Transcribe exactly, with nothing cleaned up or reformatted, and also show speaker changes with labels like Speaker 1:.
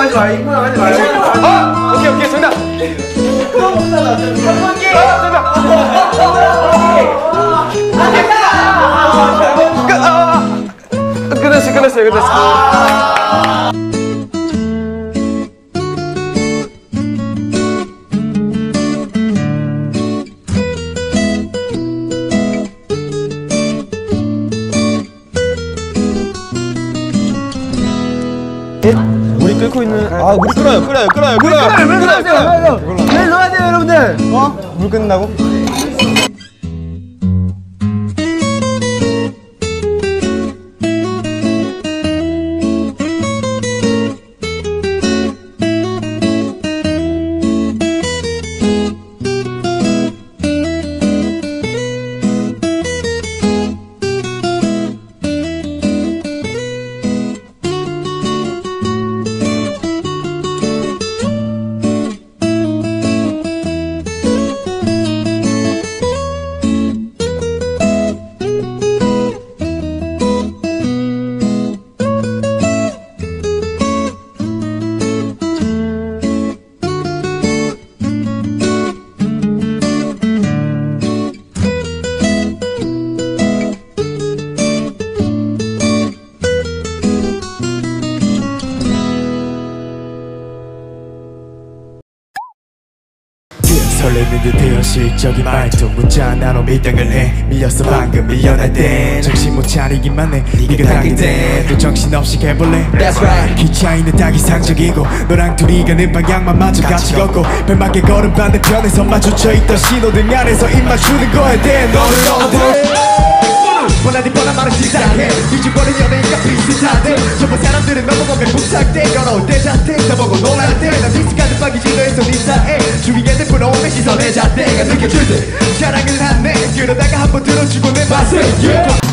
Speaker 1: 하지 마. 이거만 하지 말고.
Speaker 2: 아! 오케이 오케이 정답.
Speaker 1: 천번기.
Speaker 2: 정답. 끝났어요 끝났어요 끝났어요.
Speaker 3: 물이 끓고 있는. 아, 물이 끓어요, 끓어요, 끓어요, 끓어요.
Speaker 1: 왜 그러세요? 왜 넣어야 돼요, 여러분들?
Speaker 3: 어? 물 끓는다고?
Speaker 4: 설레는 듯해요 실적인 말투 문자 나눠 밀당을 해 밀렸어 방금 밀려날 때 정신 못 차리기만 해 네가 당길 때또 정신없이 해볼래 That's right 키 차이는 딱 이상적이고 너랑 둘이 가는 방향만 맞춰 같이 걷고 벨맞게 걸은 반대편에서 마주쳐 있던 신호등 안에서 입 맞추는 거에 대해 너를 넣어도 뻔하니 뻔한 말은 시작해 뒤집어는 연예인과 비슷하대 전부 사람들은 넘어보면 부탁돼 걸어올 때 자택 나보고 놀랄 때난 믹스가는 빠기 진로에서 인사해 주위에 내 부러움의 시선에 잣대가 느껴질 때 자랑을 하네 그러다가 한번 들어주고 내 맛을 yeah.